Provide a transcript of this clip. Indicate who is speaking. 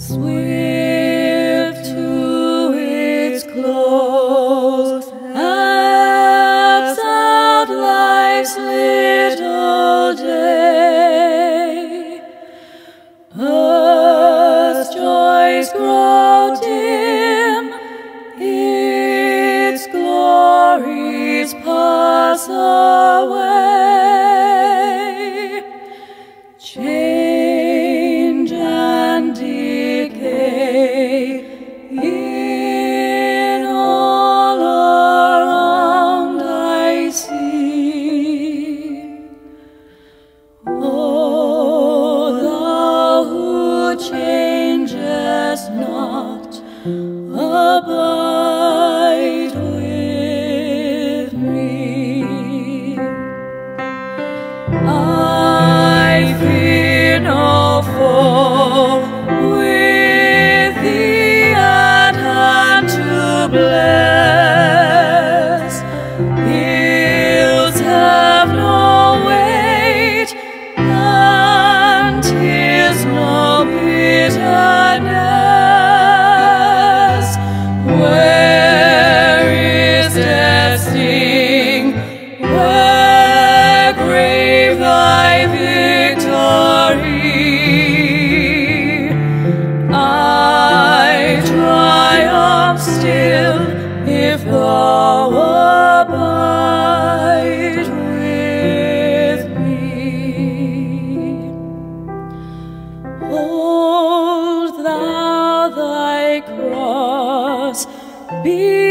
Speaker 1: Swift to its close, ebbs out life's little day. Earth's joys grow dim, its glories pass away. Change and decay in all around I see. O thou who changest not, abide with me. I fear no foe, with thee at hand to bless. Ills have no weight, and tears no bitterness. Where is death's sting? Where grave thy victory? I triumph still if thou abide with me. Hold thou thy cross, be